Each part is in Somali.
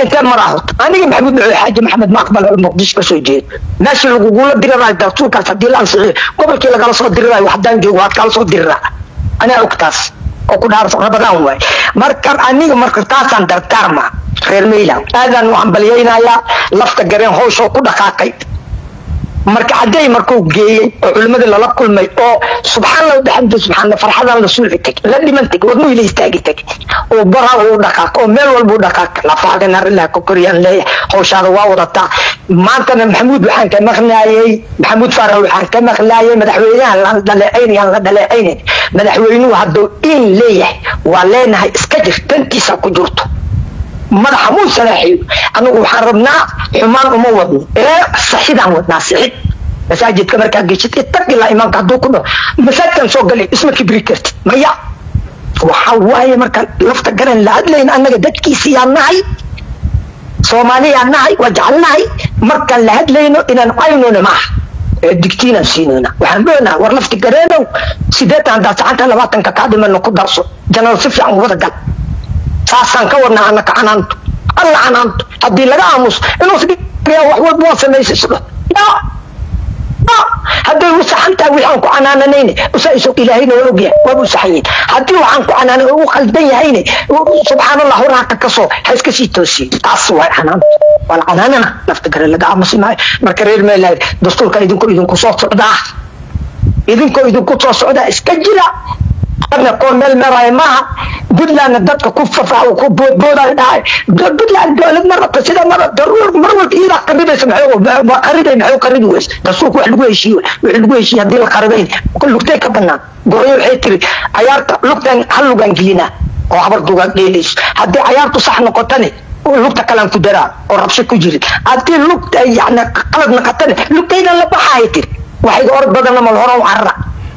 انت مراه انا محمود حاج محمد ما اقبل المقدس كسو جيد ماشي لو قول ديراي دكتورك فدي لان سي قبلكي لا قال سو ديراي وحدان جوج واد قال سو ديرا انا اوكتاس oo ku dhaarso rabadaan way marka aniga marka taasan dartarma reer meela aadan waxaan balyeynaya lafta gareen howsho ku dhaqaaqay marka caday markuu geeyay oo culimada la kulmay oo subxaanahu dhaxamdu subxaana farxadan la sulxitay la dhimantay wadnu ilaa istaagitay oo baraha uu dhaqaaq oo meel walba uu dhaqaaq la faaqana ilaa ku koriyaan leeyahay howshaada waa wadata maanta maxamuud waxaan ka maqnaayay maxamuud faarax waxaan ka maqnaayay madaxweynaha la dhaleeceynay madaxweynuhu hadduu in leeyahay waa leenahay iska jir tantiisa ku jirto madaxa muu salaaxiyo anigu waxaan rabnaa xumaan uma wadno saxidaan wadnaa saxid masaajidka markaa geshid tag ilaa imaamka hadduu ku dhaho masaajidkan soo galay isma kibri kartid maya waxa waaye markaan lafta garan la hadlayn annaga dadkiisii yaa nahay soomaaliyaa nahay waa jecelnahay markaan la hadlayno inaan caynona maaha digtiinaan siinayna waxaan leenahay war lafti gareenow 8 ka dhiman ku darso janaal si fiican wada gal saasan ka wadnaa anaka canaanto alla canaanto haddii laga aamus inuu sidhiyaa wax walba waa samaysayso haddii uu saxantaa wixaan ku canaananayne usaiso ilaahayna waa ogyahay waa u saxayin haddii waxaan ku canaanay uu qaldan yahayne subxaanallah waraaka ka soo ha iska sii toosiyo taas waa canaanto wala canaanana lafta gare laga aamusi maayo marka reer meelahay dastuurka idinku soo socdaa idinku soo socdaa iska jira أنا كون مال مراي معها بدلنا دتك كففا وكبودا داي بدلنا دولة مرة كسيدا مرة ضرور مرة إذا قريبا سمعوا قريبا معه قريبا ويس دسوق واحد لقوا شيء هدي القريبين كل لقطة كبرنا قريب حيتري عيارته لقطة هل لقان جينا أو عبر دوغان ليش هدي عيارته صح نقطني لقطة كلام كدرا أو ربش كجري هدي لقطة يعني قلب نقطني لقطة إذا لبا حيتري واحد أورد بدلنا ملهورا وعرّا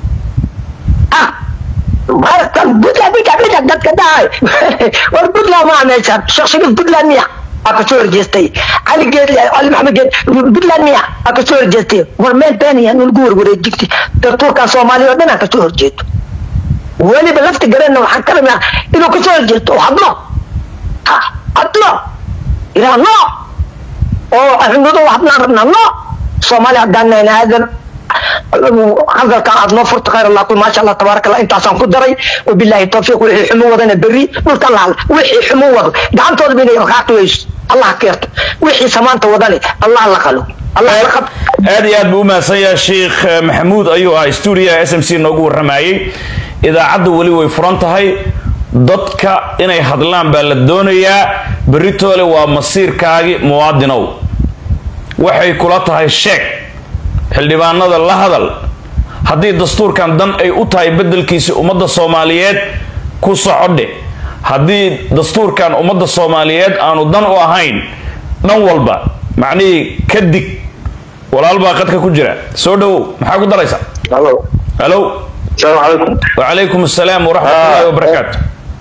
بارك بدلا دتك داي والبدلا ما عملتها شخص بدلا نيا اكثر جستي علي محمد بدلا نيا اكثر جستي ورمال ثاني انه الجور ورجتي دكتور كان صومالي ودنا اكثر جيت ولي بلفت قرنا وحكرنا انه كثر جيت وحضنا حضنا الى الله او احنا وحضنا ربنا الله صومالي عدنا هذا هذا كان عضنا فرط خير الله ما شاء الله تبارك الله انت عشان قدري وبالله التوفيق وحي حمو وضنا بري والطلع وحي حمو وض دعمت بيني رخاطويش الله كيرت وحي سمانت وضني الله لقلو الله لقب هذه بوما سيا شيخ محمود ايوه استوريا اس ام سي نوغو رمايي اذا عدوا ولي وي فرنتهي dadka inay hadlaan baa la doonayaa beritoole waa masiirkaagi muwaadinow waxay kula tahay sheeg xildhibaanada la hadal haddii dastuurkan dan ay u tahay bedelkiisa ummadda Soomaaliyeed ku socodhe haddii dastuurkan ummadda Soomaaliyeed aanu dan u ahayn dhan walba macnii kadig walaal baa qadka ku jira soo dhaw maxaa ku daraysa halo السلام عليكم وعليكم السلام ورحمة الله وبركاته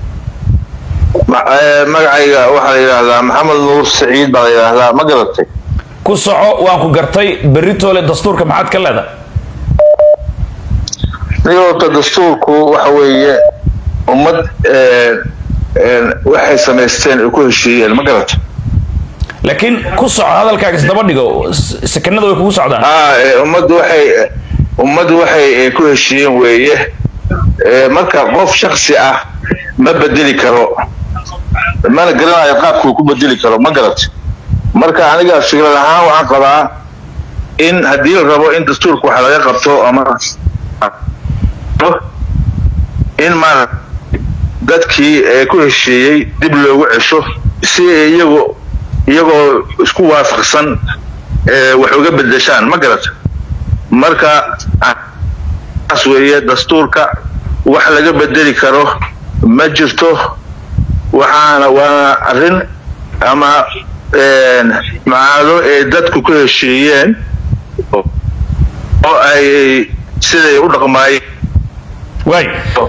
magacayga waxa la yiraahdaa maxamed nuur saciid baa la yiraahdaa ma garatay ku soco waan ku gartay beritoole dastuurka maxaad ka leedahay niyada dastuurku waxa weeye ummad waxay sameysteen ku heshiiyeen ma garatay laakiin ku soco hadalkaaga isdaba dhigo sakanada way kugu socdaan ummad waxay ku heshiiyeen weeye marka qof shakhsi ah ma bedeli karo mana garanayo qaabku ku bedeli karo ma garatay marka aniga fikrad ahaan waxaan qabaa in haddii la rabo in dastuurka waxa laga qabto ama in ma dadkii ku heshiiyey dib loogu cesho si iyagoo isku waafaqsan wax uga bedeshaan ma garatay marka asweeye dastuurka wax laga bedeli karo ma jirto waxaana waa arrin ama macaalo ee dadku ku heshiiyeen oo ay siday u dhaqmaayeen way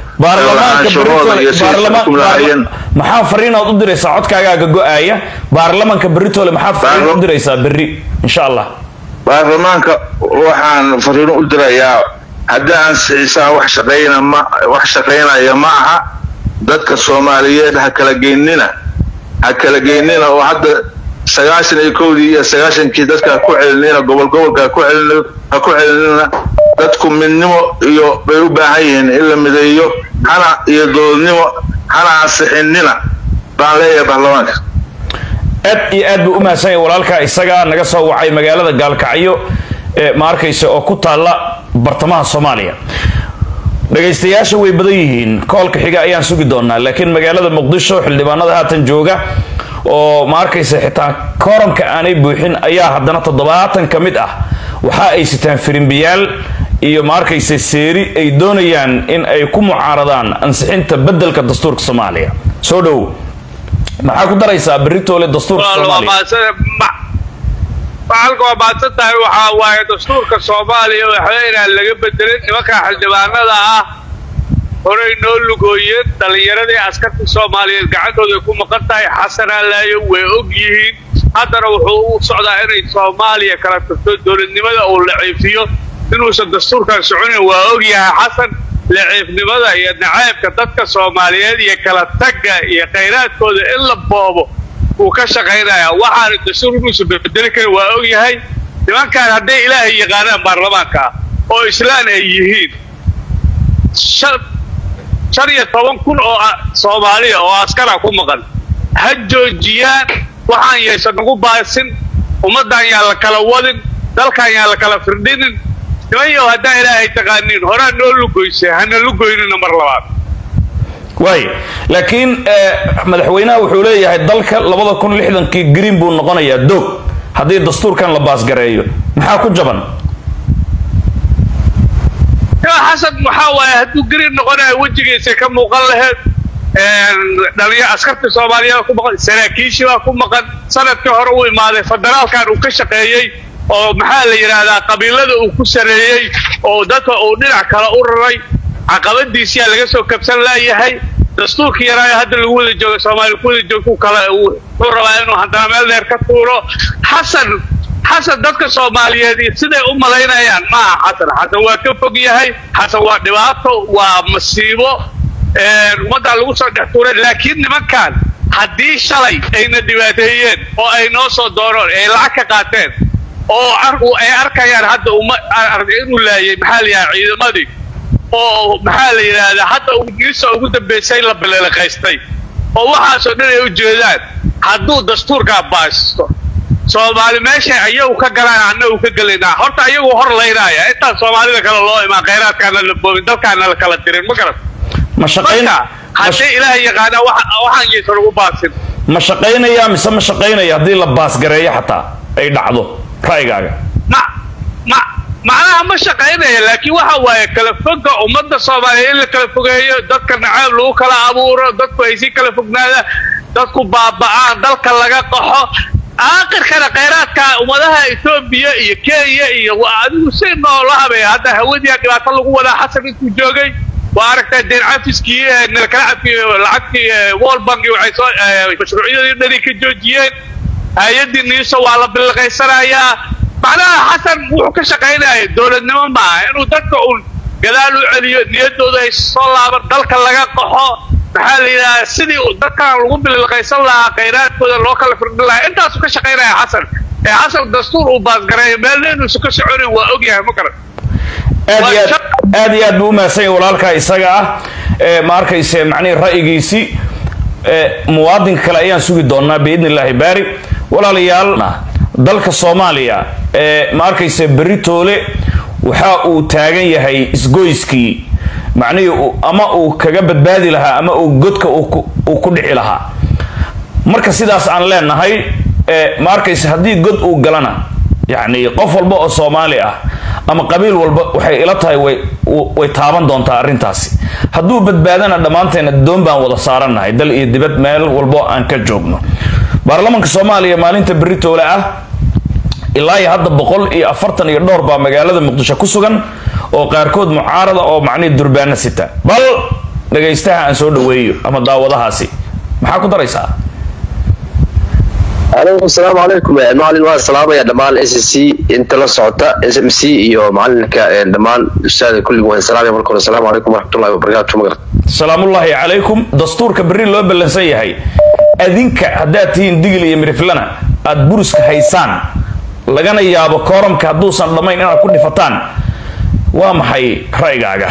maxaa fariinaad u diraysaa codkaaga go'aya baarlamaanka beritoole maxaa fariin u diraysaa berri insha Allah baarlamaanka waxaan fariin u dirayaa haddaan siisa wax shaqeynaya ma aha dadka Soomaaliyeed ha kala geynina هكلا جينينا وحتى سجاشن يكودي سجاشن كي دتك كوعلنا قبل كوعلنا دتكم من نمو يو بيوباهين إلا مديو أنا يدول نمو أنا عصحننا بعليه بعلوانك aad buu u mahadsan yahay walaalka isaga naga soo wacay magaalada Gaalkacyo ma arkayso oo ku taala bartamaha Soomaaliya dhageystayaasha way badan yihiin koolka xiga ayaan sugi doonaa laakiin magaalada Muqdisho xildhibaanada haatan jooga oo ma arkayso xitaa kooramka aanay buuxin ayaa haddana 70 ka mid ah waxa ay sitaan firimbiyaal iyo ma arkayso seeri ay doonayaan in ay ku mucaaradaan ansixinta bedelka dastuurka Soomaaliya soo dhow maxaa ku daraysaa beritoole dastuurka Soomaaliya waxalka waa baadsantahay waxaa waaye dastuurka Soomaaliya waxa inaan laga bedelin nimanka xildhibaanada ah horey noo lugooyeen dhalinyaradii askarta Soomaaliyeed gacantooda ku maqan tahay xasan alaayo way og yihiin haddana wuxuu u socdaa inay Soomaaliya kala tagto dowladnimada oo la ciifiyo inuusan dastuurkan soconin waa og yahay xasan لعبنimada iyo nacaybka dadka Soomaaliyeed iyo kala tagga iyo kheyraadkooda in la boobo uu ka shaqeynaya waxaan dastuurku soo bedeli kara waa og yahay nimankan haday Ilaahay yaqaanaan baarlamaanka oo Islaan ay yihiin 15,000 oo Soomaaliya oo askar ku maqan ha joojiyaan waxaan yeeshan ugu baasin ummadan yaa la kala wadin dalkan yaa la kala firdhinin nimayo hadaa Ilaahay taqaanin hore noo lugoysay hana lugoynina mar labaad way laakiin madaxweynaha wuxuu leeyahay dalka 2060kii green buu noqonayaa dog hadii dastuurkan la baas gareeyo maxaa ku jaban xasan waxa waaye haduu green noqonayo wajigiisa ka muuqan lahayd dhalinyarada askarta Soomaaliyeed ku maqan saraakiisha ku maqan sanadkii hore uu imaaday federaalkan uu ka shaqeeyay oo maxaa la yiraahdaa qabiilada uu ku sareeyay oo dadka uu dhinac kala u raray caqabadiisa laga soo kabsan laayahay dastuurka yaraa hadda lagu wada joogo Soomaaliya ku wada joogto kala uu rabaa inuu haddana meel dheer ka tuuro xasan dadka Soomaaliyeed siday u maleynayaan ma xasan waa ka fog yahay xasan waa dhibaato waa masiibo umada lagu soo dhex tuuray laakiin nimankan haddii shalay ayna dhibaateeyeen oo ay noo soo dooreen ay lacag ka qaateen oo ay arkayaan hadda inuu laayay maxaa la yiraahdaa ciidamadii oo maxaa la yiraahdaa hadda ugu dambeysay la balaqaystay oo waxa soo dhan ay u jeedaan hadduu dastuurka baasto Soomaali meesha ayagu ka galaan annagu ka galeynaa horta ayagu hor leeyahay inta Soomaalida kala loo imaan kheyraadkana la boobin dalkana la kala tirin ma garan ma shaqeyn hadii Ilaahay yaqaan waxaan yeesho ugu baasin ma shaqeynaya mise ma shaqeynaya hadii la baas gareeyo xataa ay dhacdo raygaaga macnaha ma shaqeynaya laakiin waxa waaye kala foga ummadda Soomaaliyeed la kala fogeeyo dadka nacaab lagu kala abuuro dadku ay si kala fognaada dadku baaba'aan dalka laga qaxo aakhirkana kheyraadka ummadaha Itoobiya iyo Kenya iyo adigu si noolaha hadda hawadiya dhibaato lagu wada xasan intuu joogay وأركت الدين عفسكي إن الكلام في العكي وول بانكي وعيسو مشروعية الذي كجوجيين هيدي النيسو على بالغيسرايا معناها حسن وكشقينا الدولة نما ما إنه دكوا قالوا علي نيدو ذا الصلاة بدلك لقى قحو محلنا سيدي دكا الغم بالغيسر لها خيرات كذا لوكال فرد الله أنت سكشقينا يا حسن الدستور وباز قراي مالين سكشعوري وأوجيه مكر aad iyo aad buu umaasay walaalka isaga ah ma arkayse macnii ra'yigiisi muwaadinka kale ayaan sugi doonaa biidnillaahi baari walaalayaal dalka Soomaaliya ma arkayse beritoole waxa uu taagan yahay isgoyskii macnii ama uu kaga badbaadi lahaa ama uu godka uu ku dhici lahaa marka sidaas aan leenahay ma arkayse hadii god uu galana يعني qof walba oo Soomaali ah ama qabiil walba waxay ila tahay way taaban doontaa arintaasi haduu badbaadana dhamaanteena doon baan wada saaranahay dal iyo dibad meel walba aan ka joogno baarlamaanka Soomaaliya maalinta beritoole ah ilaa hadda 140 iyo dhowr baa magaalada Muqdisho ku sugan oo qaarkood mucaarada oo macni durbaana sita bal dhageystaha aan soo dhaweeyo ama daawadahaasi maxaa ku daraysaa السلام عليكم معلن والسلام يا دمان اس سي انت لا سعوده اس ام سي iyo معلنka dhamaan ustaad kulligu waan salaam alaykum assalamu alaykum wa rahmatullahi wa barakatuh السلام الله عليكم دستورka bari loo balansan yahay adinka haddaad tihiin digil iyo miriflana aad buruska haysaan lagana yaabo kooramka hadduusan dhammayn inaad ku dhifataan waa maxay ra'yigaaga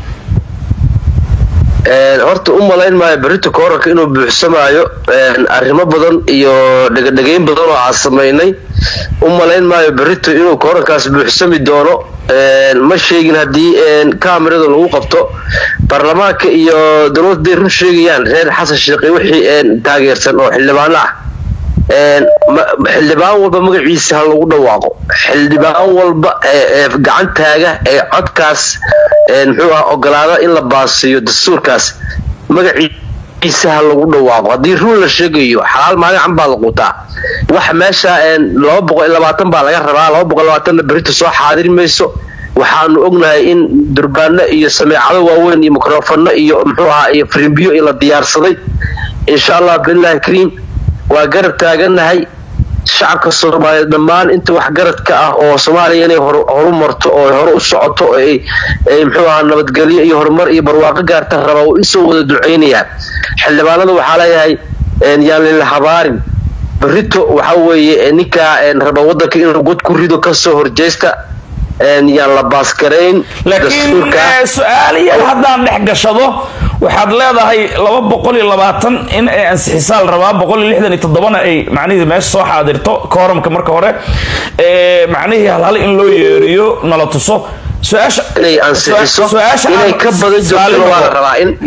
horta u malayn maayo berito kooranka inuu buuxsamaayo arrimo badan iyo dhagayn badan oo aan samaynay u malayn maayo berito inuu koorankaas buuxsami doono ma sheegin haddii kaamirada lagu qabto baarlamaanka iyo dowladday run sheegayaan reer xasan sheekhi wixii taageersan oo xildhibaano ah xildhibaan walba magaciisa ha lagu dhawaaqo xildhibaan walba gacan taaga codkaas muxuu ah ogolaada in la baasiyo dastuurkaas magaciisa ha lagu dhawaaqo haddii run la sheegayo xalaal magacan baa la qutaa wax meesha 220 baa laga rabaa 220 berito soo xaadir mayso waxaanu ognahay in durbaano iyo sameecado waaweyn iyo mikrofoono iyo muxuu ah iyo frimbiyo la diyaarsaday insha Allah billahi kariim waa garab taaganahay shacabka Soomaaliyeed dhammaan inta wax garadka ah oo Soomaaliya inay horumarto oo hore u socoto ay muxuu ahaa nabadgelyo iyo horumar iyo barwaaqo gaarta raba oo isoo wada duceynaya xildhibaanada waxa leeyahay yaan la habaarin berito waxa weeye ninka raba wadanka inuu god ku rido ka soo horjeesta yaan la baaskareyn dastuurka su'aaliya haddaan dhex gashado waxaad leedahay 220 in ay ansixisaan rabaa 167 ay macnaheedu meesha soo xaadirto kooramka marka hore macnaheedu hal in loo yeeriyo nala tuso su'aasha inay ansixiso inay ka badan jirto waa rabaa in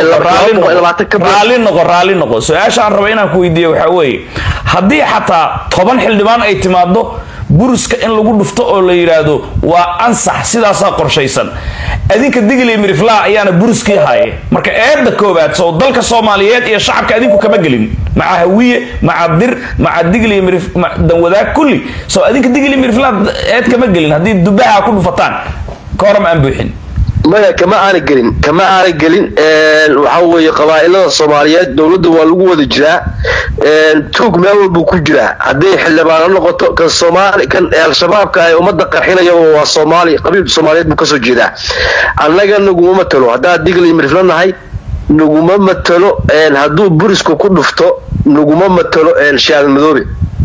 raali noqo su'aasha aan rabo inaan ku weydiiyo waxa weeye haddii xataa 10 xildhibaan ay timaado buruska in lagu dhufto oo la yiraahdo waa ansax sidaas qorshaysan adinka digil iyo miriflaa ayaana buruskii haye marka eedda koobaad soo dalka Soomaaliyeed iyo shacabka adinku kama gelin maca hawiye maca dir maca digil iyo mirif dan wadaag kulli soo adinka digil iyo miriflaa eed kama gelin haddii dubaha ku dhufataan kooram aan buuxin maya kama aan gelin waxa weeye qabaa'ilada Soomaaliyeed dawladda waa lagu wada jiraa tuug meel walba ku jira haddii xildhibaan noqoto kan Soomaali kan al-shabaabka ay umada qarxinaya waa Soomaali qabiil Soomaaliyeed ka soo jeeda annaga naguma matalo hadaa digil iyo miriflanahay naguma matalo hadduu burisku ku dhufto naguma matalo shaal madoobe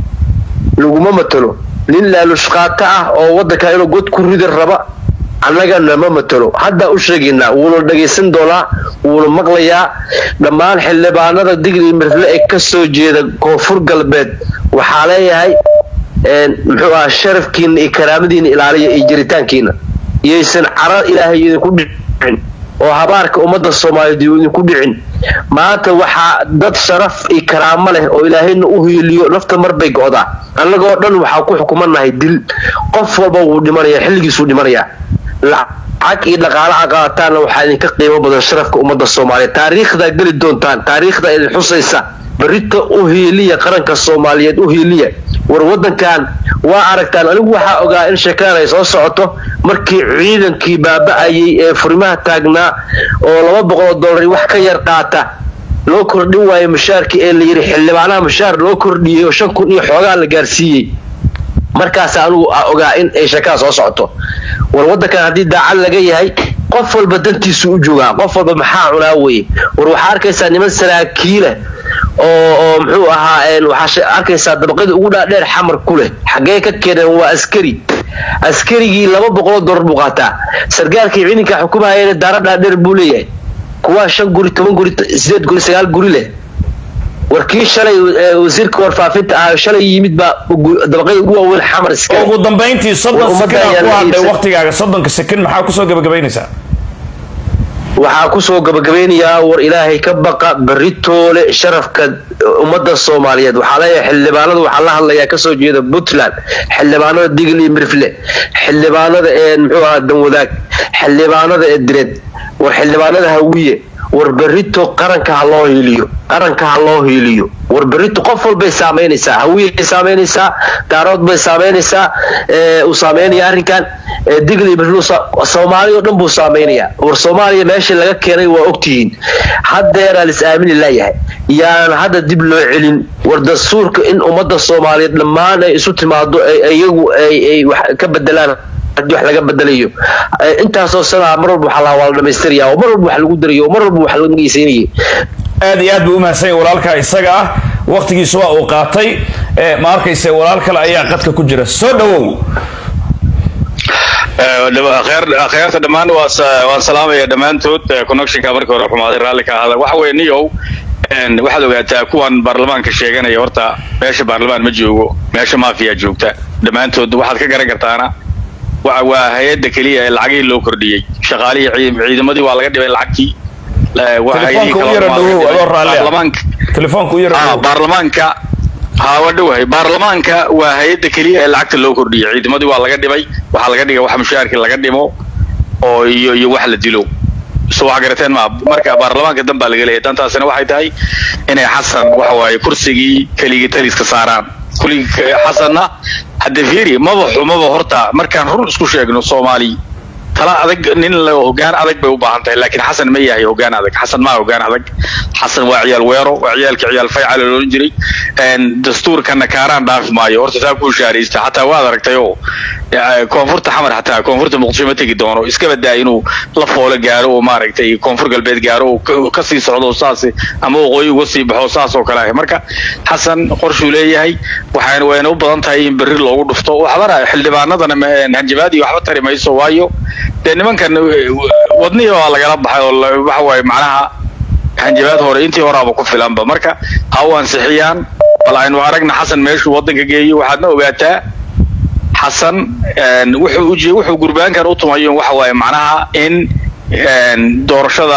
naguma matalo nin la lushqaata ah oo wadanka inuu god ku rido raba annaga nama matalo hadda u sheegina wuuna dhageysan doonaa wuuna maqlayaa dhammaan xildhibaanada digil iyo mirifle ee ka soo jeeda koonfur galbeed waxaa leeyahay muxuu ah sharafkiina iyo karaamadiina ilaaliya iyo jiritaankiina iyaysan carar ilaahay idinku dhicin oo habaarka ummadda Soomaaliyeed idinku dhicin maanta waxaa dad sharaf iyo karaamo leh oo ilaahayna u hiiliyo nafta marbay go'daa annagoo dhan waxaa ku xukumanahay dil qof walba uu dhimanaya xilligiisu dhimanaya lacag iyo dhaqaale aqaataan waxa idinka qiimo badan sharafka ummadda Soomaaliyeed taariikhda gali doontaan taariikhda idin xusaysa barito u hiiliya qaranka Soomaaliyeed u hiiliya war wadankan waa aragtaan anigu waxa ogaa in sheekada ay soo socoto markii ciidankii baaba'ayay ee furimaha taagnaa oo $200 wax ka yar qaata loo kordhin waayo mushaarkii ee la yiri xildhibaanaha mushaar loo kordhiyay oo 5,000 iyo xoogaa la gaarsiiyay markaas anigu ogaa in ay sheekada soo socoto war wadankan hadii daacad laga yahay qof walba dantiisu u joogaa qof walba maxaa cunaa weeye war waxa arkaysaa niman saraakiil oo muxuu ahaa waxa arkaysaa dabaqada ugu dhaadheer xamar ku leh xagee ka keenan waa askarigii $200 buu qaataa sargaalkii ciidanka xukumayay daara dhaadheer buu leeyahay kuwa 5 guri 10 guri 8 guri 9 guri leh warkii shalay wasiirka warfaafinta ah shalay yimid ba dabaqada ugu weyn xamar iska ugu dambeyntii 30 sakan ku hadhay waqtigaaga 30 sakan maxaa ku soo gabagabaynaysaa waxaa ku soo gabagabaynayaa war ilaahay ka baqa baritoole sharafka ummadda Soomaaliyeed waxa leeyahay xildhibaanadu waxa la hadlayaa ka soo jeeda Puntland xildhibaanada digil iyo mirifle xildhibaanada muxuu ahaa dan wadaag xildhibaanada direed war xildhibaanada hawiye war barito qaranka ha loo hiiliyo war barito qof walba saameynaysa hawiye saameynaysa daarood bay saameynaysa u saameynaya arrinkan digil iyo mirifle Soomaaliya oo dhan buu saameynaya war Soomaaliya meesha laga keenay waa ogtihiin haddeer la isaamin leeyahay yaan hadda dib loo celin war dastuurka in ummadda Soomaaliyeed dhammaan ay isu timaado iyagu ay wax ka bedelaan hadii wax laga bedelayo intaas oo sana mar walba waxa la wada dhameystirayaa mar walba wax lagu darayo mar walba wax lagu geysanayo aad iyo aad buu u mahadsan walaalka isaga ah waqtigiisu waa uu qaatay ma arkayse walaal kale ayaa qadka ku jira soo dhawow خيرت دمان والسلام يا دمان توت كونكشن كبر كور حماد رالك هذا وحوي نيو إن واحد وقتها كون برلمان كشيء يا ورتا ماشي برلمان مجيو ماشي ما فيها جوكتا دمان توت واحد كجرا قرطانا وهي الدكلية العقيل لو كردي شغالي عيد مدي والله قد العكي لا وهي برلمان تليفون كوير برلمان كا ودوه baarlamaanka waa hay'adda kaliya ee lacagta loo kordhiyay ciidamadii waa laga dhibay waxa laga dhigay waxa mushaarkii laga dhimo oo iyo wax la dilo soo agarateen marka baarlamaanka dambaa laga leeyahay tantaasina waxay tahay inay xasan waxa waaye kursigii kaliya taliska saaraan kulli xasanna hadda fiiri maba horta markaan run isku sheegno Soomaali tala adag nin la hoggaan adag bay u baahan tahay laakiin xasan ma yahay hoggaan adag xasan ma hoggaan adag xasan waa ciyaal weero waa ciyaalka ciyaal faycal loo jiray dastuurkana kaaraan dhaaf maayo horta taa ku shaaraysta hatta waad aragtayo koonfurta xamar hatta koonfurta muqdisho ma tagi doono iska badaa inuu la foolo gaaro oo maaragtay koonfur galbeed gaaro oo ka sii socdo saasi ama waqooyi uga sii baxo saas oo kale marka xasan qorshu leeyahay waxaan wayna u badan tahay in berri loogu dhufto waxbara xildhibaanadana hanjabaad iyo waxba tari mayso waayo nimankan wadnihi waa lagala baxay oo waxa way macnaha hanjabaad hore intii horaaba ku filanba marka hawaan sixiyaan bal aynu aragna xasan meeshu wadanka geeyo waxaadna ogaataa xasan wuxuu gurbaankan u tumayo waxa way macnaha in doorashada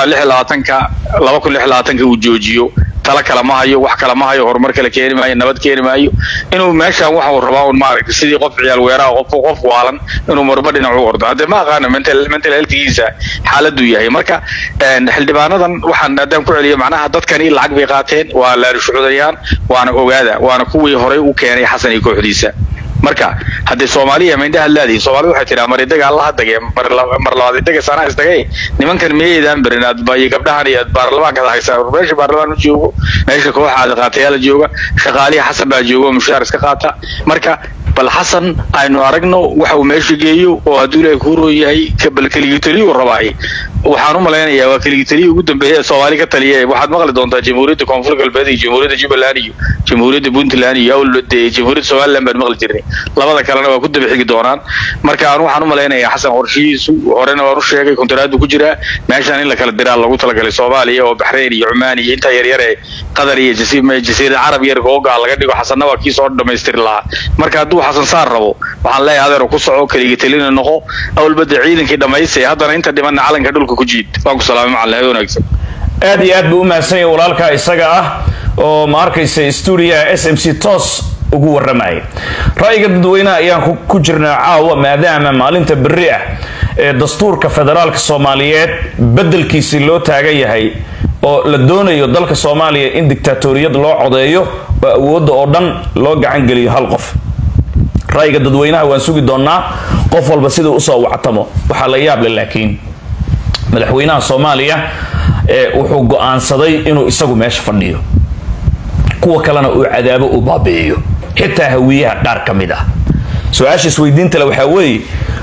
2026 uu joojiyo tala kala ma hayo wax kala ma hayo horumar kala keeni maayo nabad keeni maayo inuu meeshan waxa uu rabaa in maarag sidii qof ciyaal weeraa qof waalan inuu marba dhinac u ordo hadda ma aqaan mental health-giisa xaaladu yahay marka xildhibaanadan waxaan aadaan ku celiyo macnaha dadkani lacag bay qaateen waa la rushuudayaan waana ogaada waana kuwii hore u keenay xasan iyo kooxdiisa marka hadda Soomaaliya ma indhaha laadii Soomaaliya waxay tiraa mar idaga Allah dagay mar labaad idaga sana isdagay nimankan meeyadaan barinaad bay gabdhahan iyo baarlamaanka haysaa meesha baarlamaan joogo meesha kooxaad qaatayala jooga shaqaalihi xasan baa joogo mushaar iska qaata marka bal xasan aynu aragno waxa uu meesha geeyo oo aduulay ku rooyahay kabal kaliya taliyo rabaay waxaan u maleynayaa waa kaliya taliyo ugu dambeeyay Soomaali ka taliyay waxaad maqli doontaa jamhuuriyadda koonfur galbeed iyo jamhuuriyadda Jubbaland iyo jamhuuriyadda Puntland iyo jamhuuriyadda Soomaaliland baan maqli jirnay labada kalena waa ku daba xigi doonaan marka aan waxaan u maleynayaa xasan qorshihiisu horena waan u sheegay kontraadu ku jira meeshan in la kala diraa lagu talagalay Soomaaliya oo Bahrain iyo Oman iyo inta yar ee Qatar iyo jasiirada Carab yar googa laga dhigo xasanna waa kii soo dhameystir lahaa marka hadduu xasan saar rabo waxaan leeyahay adeer ku soco kaliya talina noqo awlbada ciidankii dhameysay haddana inta dhiman calanka dhulka ku jiid waan ku salaamay macallin wanaagsan aad iyo aad buu u mahadsan yahay walaalka isaga ah oo ma arkaysa studio SMC toos ugu waramay ra'yiga dadweynaha ayaan ku jirnaa caawa maadaama maalinta berri ah ee dastuurka federaalka Soomaaliyeed bedelkiisa loo taagan yahay oo la doonayo dalka Soomaaliya in dictatoriyad loo codeeyo oo awoodda oo dhan loo gacan geliyo hal qof ra'yiga dadweynaha waan sugi doonaa qof walba sidoo u soo wactamo waxa la yaab leh laakiin madaxweynaha Soomaaliya wuxuu go'aansaday inuu isagu meesha fadhiyo kuwa kalena uu cadaabo u baabi'iyo xitaa hawiyaha qaar kamid ah su'aasha isweydiinta la waxa weey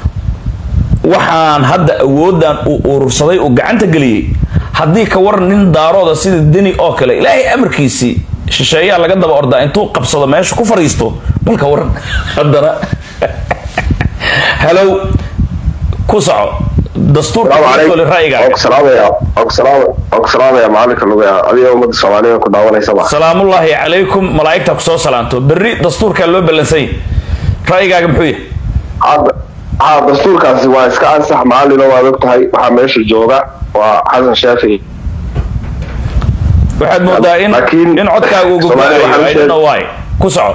waxaan hadda awoodan uu urursaday oo gacanta galiyay haddii ka waran nin daarooda sida dini oo kale ilaahay amarkiisii shisheeyaa laga daba ordaa intuu qabsado meesha ku fariisto balka waran haddana hello ku soco dastuurka kale ra'yiga salaam ya maalinka lagu yaa adiga umada Soomaaliyeed ku daawanaysa ba salaamullaahi calaykum malaa'ikta ku soo salaanto berri dastuurka loo balansay ra'yigaaga muxuu yahay dastuurkaasi waa iska ansax maalin oo aad ogtahay waxa meesha jooga waa xasan shaafi waxaad moodaa in codkaaga ugu baahayno waay ku soco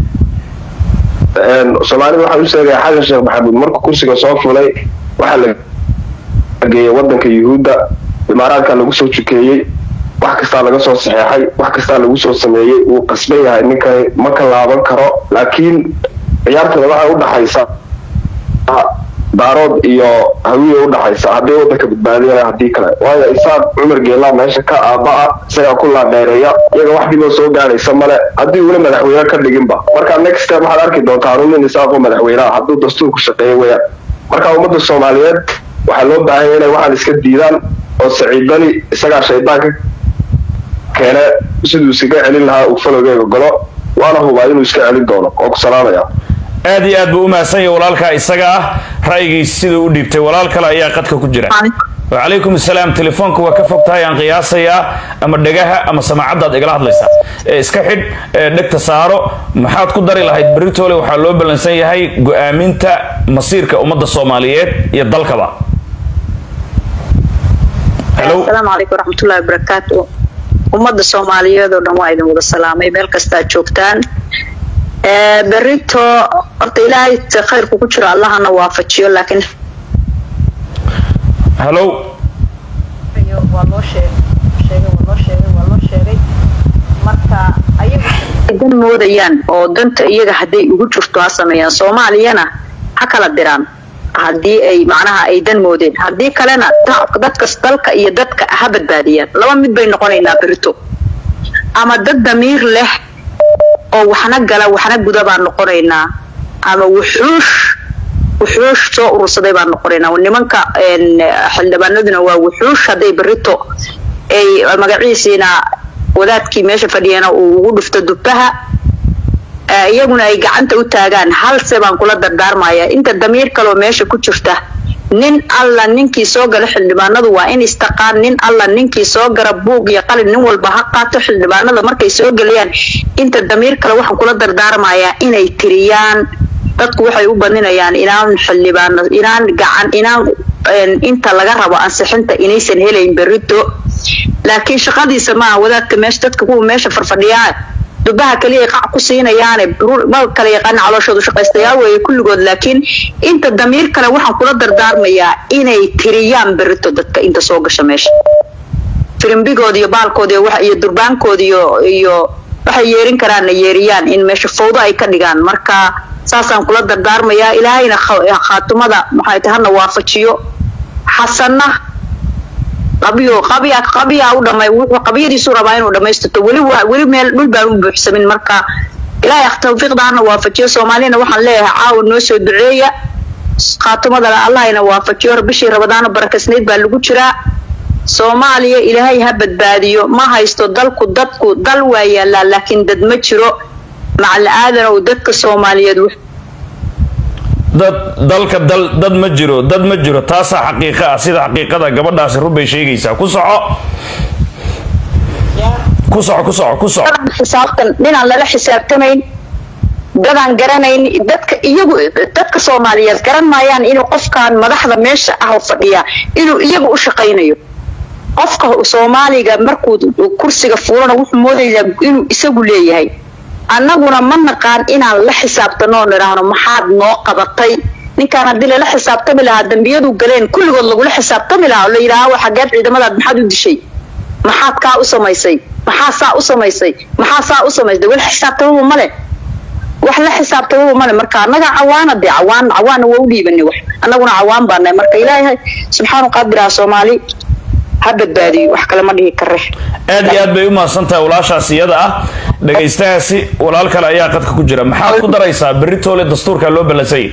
Soomaaliya waxa uu sheegay xasan sheekh maxamuud markuu kursiga soo fulay waxa la geeyay wadanka Yuhuudda imaaraadka lagu soo jukeeyay wax kasta laga soo saxeexay wax kasta lagu soo sameeyay uu qasbay yahay ninkan ma ka laaban karo laakiin ciyaartada waxa u dhaxaysa daarood iyo hawiye u dhaxaysa haddii wadanka badbaadiyana haddii kale waayo isaaq Cumar Geela meesha ka aabaa isaga ku la dheereeya iyaga wax dhibo soo gaaraysa male haddii uu madaxweyne ka dhiginba marka next step waxaad arki doontaa in isaaq madaxweyne hadduu dastuurku shaqeeyo weeyaan marka ummadda Soomaaliyeed waxa loo baahan yahay inay waxaan iska diidaan oo saciidani isaga shaydaanka keene siduu iskaga celin lahaa uu falowgeega galo waana hubaa inuu iska celin doono oo ku salaamaya aad iyo aad buu u mahadsan yahay walaalkaa isaga ah ra'yigiisa siduu u dhiibtay walaal kale ayaa qadka ku jira وعليكم السلام تليفونك وكفك تاي عن قياسيا أما دجاها أما سماعات إجلاء ليس إسكحد دكتور سارو محاد قدري لهاي بريتولي وحلو بلنسية هاي أمينتا مصير كأمة الصوماليات يضل كبا. السلام عليكم ورحمة الله وبركاته. أمة الصوماليات ودموعي دمود السلام يبالك استاجوكتان. بريتو أرتيلاي خير كوكشر الله أنا وافتشيو لكن هلو والله شيء marka ayagu idan moodayaan oo danta iyaga haday ugu jirto sameeyaan Soomaaliyana ha kala diraan hadii ay macnaha ay dan moodeen hadii kalena dadka dalka iyo dadka ha badbaadiyaan laba mid bay noqonaynaa birito ama dad damiir leh oo waxna gala waxna gudaba noqonaynaa ama wuxuush soo urursaday baan noqonaynaa nimanka xildhibaanaduna waa wuxuush haday birito ay magaciisina wadaadkii meesha fadhiyana uu ugu dhufto dubaha iyaguna ay gacanta u taagaan hal sabaan kula dardaarmaya inta damiir kale oo meesha ku jirta nin alla ninkii soo gal xildhibaanadu waa in istaqaan nin alla ninkii soo garab buug iyo qalin nin walba ha qaato xildhibaanada markay soo galayaan inta damiir kale waxaan kula dardaarmaya inay tiriyaan dadku waxay u badinayaan inaan xildhibaano inaan gacan inaan inta laga rabo ansixinta inaysan helayn berito laakiin shaqadiisa ma wadaadka meesha dadka kuwa meesha farfadhiyaa dubaha kaliya qac ku siinayaan ma kala yaqaan calooshoodu shaqaystayaal way kulligood laakiin inta damiir kale waxaan kula dardaarmayaa inay tiriyaan berito dadka inta soo gasha meesha filimbigood iyo baalkood iyo durbaankood iyo waxay yeerin karaan yeeriyaan in meesha fawdo ay ka dhigaan marka saasaan kula dardaarmayaa ilaahayna khaatumada maxay tahana waafajiyo xasanna qabiya u dhamay wuxuu qabiyadiisu rabaa inuu dhamaysto wali meel dhul baan u buuxsamin marka ilaahay tawfiiqdaana waafajiyo Soomaalina waxaan leeyahay caawa noo soo duceeya khaatumada Allah ina waafajiyo bishii Ramadaan barakasneed baa lagu jiraa Soomaaliya ilaahay ha badbaadiyo ma haysto dadku dal waa yaala laakiin dad ma jiro macal aadan oo dadka Soomaaliyeed dad ma jiro taasa xaqiiqa ah sida xaqiiqada gabadhaas rubay sheegaysa ku soco xisaabtan ninaan lala xisaabtamayn dadaan garanayn dadka Soomaaliyeed garan maayaan inuu qofkaan madaxda meesha ah fadhiya inuu iyagu u shaqaynayo qofka Soomaaliga markuu kursiga fuulana wuxuu moodayaa inuu isagu leeyahay annaguna ma naqaan inaan la xisaabtano niraahno maxaad noo qabatay ninkaan hadii la xisaabtami lahaa dambiyadu galeen kulligood lagu la xisaabtami lahaa la yiraahdo waxa gaad ciidamadaad maxaad u dishay maxaad ka u samaysay maxaa u samaysay wal xisaabtamo male wax la xisaabtamo male marka annaga cawaana waa u dhiibanay wax annaguna cawaan baanay marka ilaahay subxaanahu qadira Soomaali habadbaadi wax kale ma dhihi kare aad iyo aad bay u maasantahay walaashaas iyada ah dhageystayaasi walaal kale ayaa qadka ku jira maxaad ku daraysaa beritoole dastuurka loo balansay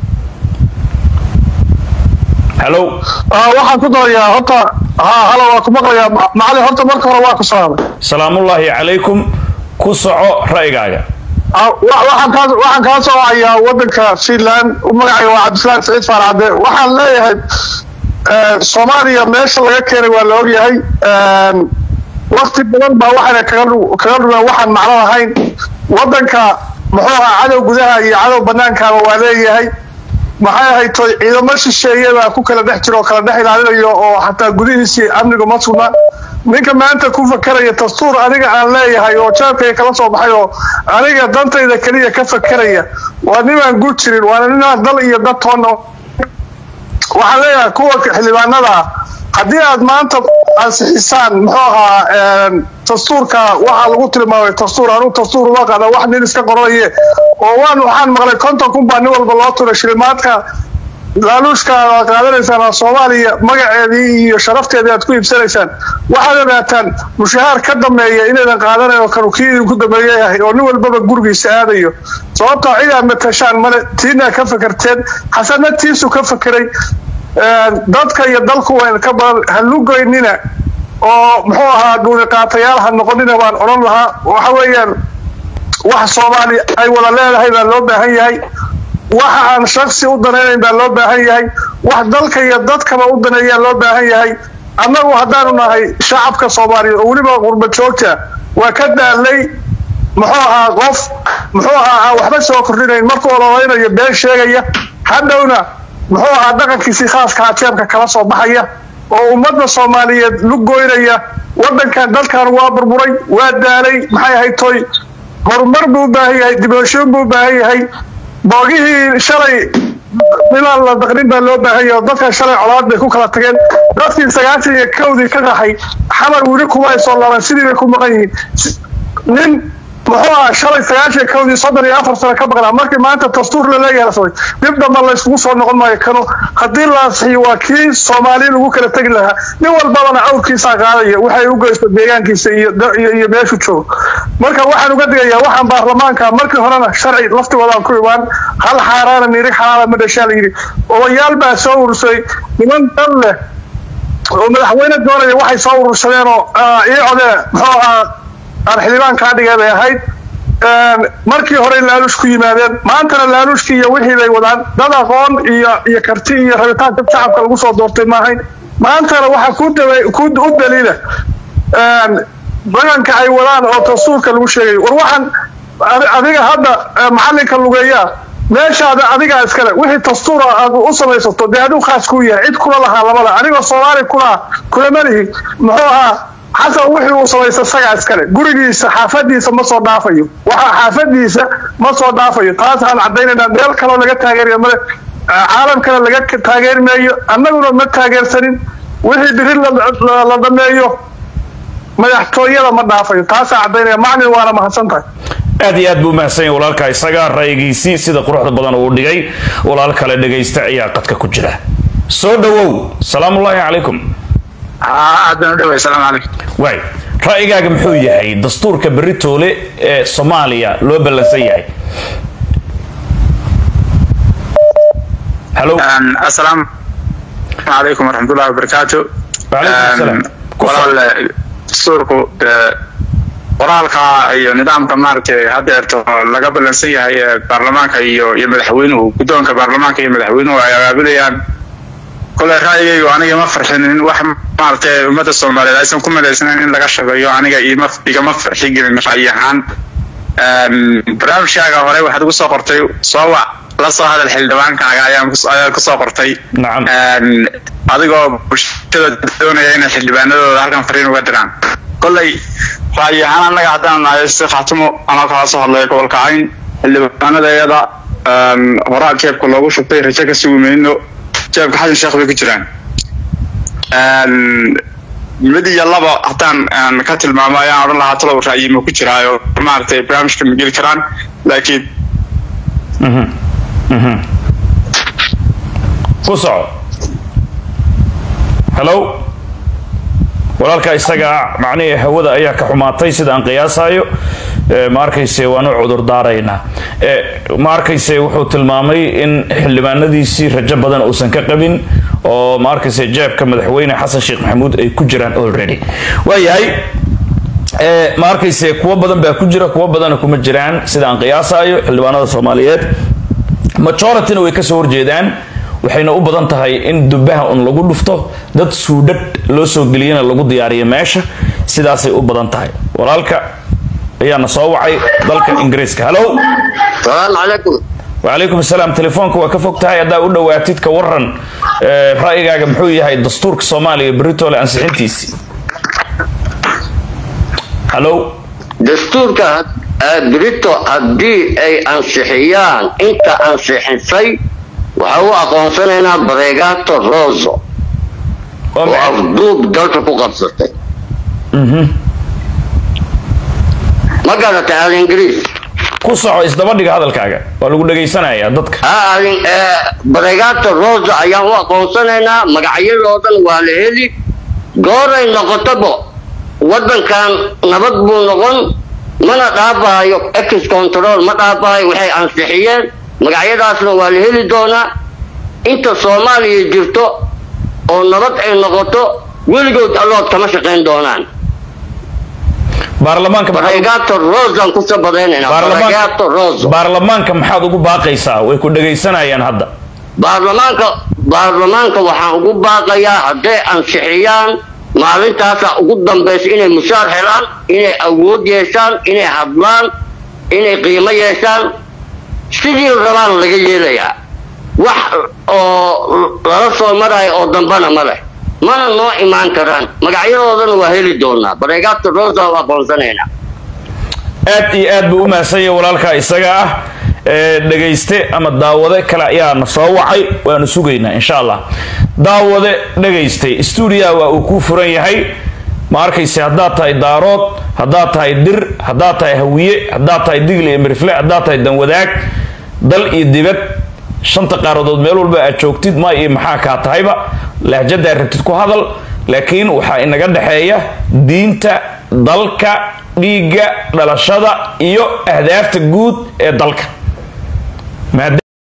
hello waxaan ku darayaa horta hala waa ku maqlayaa macali horta marka hore waa ku salaamay salaamullaahi calaykum ku soco ra'yigaaga waxaan kaa soconayaa wadanka Finland magacayga waa Cabdisalaam Saciid Faaraxde waxaan leeyahay Soomaaliya meesha laga keenay waa la ogyahay waqti badan baa waxaan kaga dhumaan waxaan macno lahayn wadanka muxuu ahaa cadow gudaha iyo cadow banaankaaba waa leeyahay maxay ahayd ciidamo shisheeyada ku kala dhex jiro kala dhex ilaalinayo oo xataa gudihiisii amniga ma sugna ninka maanta ku fakaraya dastuur aniga aan leeyahay oo jaabkay kala soo baxay oo aniga dantayda kaliya ka fakaraya waa ninaan guud jirin waa ninaan dal iyo dad toona waxaan leeyahay kuwa xildhibaanada haddii aad maanta ansixisaan muxuu ahaa dastuurka waxaa lagu tilmaamay dastuur uma qaada wax nin iska qoraye oo waxaan maqlay 50,000 baa nin walba loo turay shilimaadka laaluushka aad qaadanaysaan Soomaaliya magaceedii iyo sharafteedii aad ku iibsanaysaan waxaad ogaataan mushaar ka dambeeya inaydan qaadanayo karukiidii ku dambeeyay oo nin walbaba gurigiisa aadayo sababtoo ciidan matashaan male tiina ka fakarteen xasanatiisu ka fakaray dadka iyo dalku waan ka badan halugoynina oo muxuu ahaa dhuuni qaatayaal ha noqonina baan odhan lahaa waxa weeyaan wax Soomaali ay wada leedahay baa loo baahan yahay waxa aan shakhsi u danaynayn baa loo baahan yahay wax dalka iyo dadkaba u daneeyaa loo baahan yahay annagu haddaanu nahay shacabka Soomaaliyeed oo weliba qurba joogta waa ka daalay muxuu ahaa qof muxuu ahaa waxba soo kordhinayn markuu ololeynayo been sheegaya hadhowna muxuu ahaa dhaqankiisii khaaska ah jeebka kala soo baxaya oo ummadda Soomaaliyeed lug goynaya wadankan dalkan waa burburay waa daalay maxay ahayd toy horumar buu baahan yahay dibasho buu baahan yahay boogihii shalay milan la daqrin baa loo baahan yahay dadka shalay colaad bay ku kala tageen dadkii 91 ka qaxay xamar wili kuma ay soo laaban sidii bay ku maqan yihiin nin muxuu ahaa shalay 91 34 sano ka baqnaa markii maanta dastuur la leeyahay dib damba la isugu soo noqon maayo kano haddii la saxiyo waa kii Soomaali lagu kala tagi lahaa nin walbana awrkiisa qaadaya waxay u geysto deegaankiisa iyo meeshu joogo marka waxaan uga digayaa waxaan baarlamaanka markii horena sharci laftigooda ku ibaan hal xaaraana miiri xalaal ma dhashaa la yiri oo yaal baa soo urursay niman dal leh oo madaxweyne doonaya waxay soo urursadeen oo iicode muxuu ahaa arxilibaan ka dhigay ahayd markii hore laalush ku yimaadeen maantana laalushkii iyo wixii bay wadaan dad aqoon iyo karti iyo rabitaanka shacabka lagu soo doortay ma ahayn maantana waxa ku u daliila badanka ay wadaan oo dastuurka lagu sheegay war waxaan adiga hadda macalinka lugeeyaa meeshaada adiga iskale wixii dastuur aad u samaysato dee aduu khaas ku yahay cid kula lahaa labada anigoo Soomaali kula malihi muxuu ahaa حسن وحي وصل سجع اسكله غريغي صحافديسا ما سو دافايو waxa xaafadiisa ma soo daafayo taas aan cadeynayna meel kale laga taageeriyo ma caalamka laga taageermayo annaguna ma taageersanin wixii dirin la dhameeyo madaxtooyada ma dhaafayo taas aan cadeynaya macni waana mahadsantahay aad iyo aad buu mahadsan yahay walaalka isaga ra'yigiisii sida quruxda badan uu dhigay walaal kale dhageysta ayaa qadka ku jira soo dhawow salaamu alaykum aadna dhawaay salaam alaykum way ra'yigaaga muxuu yahay dastuurka Britole ee Soomaaliya loo balansan yahay hello assalaamu alaykum warahmatullahi wabarakatuh wa alaykum assalam walaal dastuurku qoraalka iyo nidaamka maartay hadeerto laga balansan yahay baarlamaanka iyo madaxweynuhu gudoonka baarlamaanka iyo madaxweynuhu ay aabilayaan كل رأيي وأنا ما فرحان واحد مارت ومدى الصومالي لازم كل مدى سنين إن لقى شغال أنا جاي ما فرحي جل رأيهان برام شاقة وراي واحد قصة قرطي صوا لا صار هذا الحل دوان كان جاي قصة قرطي نعم هذا جو بشتى دون يعني الحل بانه هركان فرين وقدران كل رأيهان أنا قاعد أنا استخدمه أنا خلاص الله يقول كاين اللي أنا ده يدا وراء كيف كل أبو شفتي رجع كسوي منه جاب حاجة شيخ بيكتران مدي يلا بقى حتى أنا كاتل مع ما يعني الله طلب رأيي ما كتير ما أعرف برامج كم يجي كران لكن قصع هلو walaalka isaga macnaheedu hawada ayaa ka xumaatay sida aan qiyaasayo ma arkayse waan u cudur daarayna ma arkayse wuxuu tilmaamay in xildhibaanadiisii rajo badan uusan ka qabin oo ma arkayse jeebka madaxweyne Xasan Sheekh Maxamuud ay ku jiraan already waayahay ma arkayse kuwa badan baa ku jira kuwa badan kuma jiraan sida aan qiyaasayo xildhibaanada Soomaaliyeed majority way ka soo horjeedaan waxayna u badan tahay in dubaha on lagu dhufto dad suudad loo soo galiyana lagu diyaariyo meesha sidaas ay u badan tahay walaalka ayaana soo wacay dalka Ingiriiska hello salaam alaykum wa alaykum asalaam telefoonka waa ka fogtahay hadaa u dhawaatid ka waran ra'yigaaga muxuu yahay dastuurka Soomaaliya Britole ansixintiisi hello dastuurka Brito haddii ay ansixiyaan inta ansixisay waxaa u aqoonsanaynaa Bregato Rosso oo afduub dalka ku qabsatay ma garatay al Ingiriis ku soco isdaba dhiga hadalkaaga waa lagu dhageysanayaa dadka Bregato Rosso ayaan u aqoonsanaynaa magacyadoodan waa la heli gooray noqotaba wadankan nabad buu noqon mana dhaabayo ex control ma dhaabayo waxay ansixiyeen magacyadaasna waa la heli doonaa inta Soomaaliya jirto oo nabad ay noqoto weligood allood kama shaqayn doonaan bareegaato roosaan kusoo badaynayna bareegaato roos baarlamaanka maxaad ugu baaqaysaa way ku dhagaysanayaan hadda baarlamaanka waxaan ugu baaqayaa hadday ansixiyaan maalintaasa ugu dambaysa inay mushaar helaan inay awood yeeshaan inay hadlaan inay qiimo yeeshaan sidii rabaan laga yeelayaa wax oo lala soo marayo oo dambana ma leh mana noo imaan karaan magacyadoodana waa heli doonaa bareegaato roosa waa aqoonsanaynaa aad iyo aad buu u mahadsan yahay walaalkaa isaga ah dhagayste ama daawade kale ayaana soo wacay waanu sugaynaa insha allah daawade dhagaystay stuudiyaha waa uu kuu furan yahay ma arkayse haddaad tahay daarood haddaad tahay dir haddaad tahay hawiye haddaad tahay digli iyo mirifle haddaad tahay danwadaag dal iyo dibad shanta qaaradood meel walba aad joogtid ma iyo maxaa kaa tahayba lahjadaad rabtid ku hadal laakiin waxaa inaga dhexeeya diinta dalka dhiigga dhalashada iyo ahdaafta guud ee dalka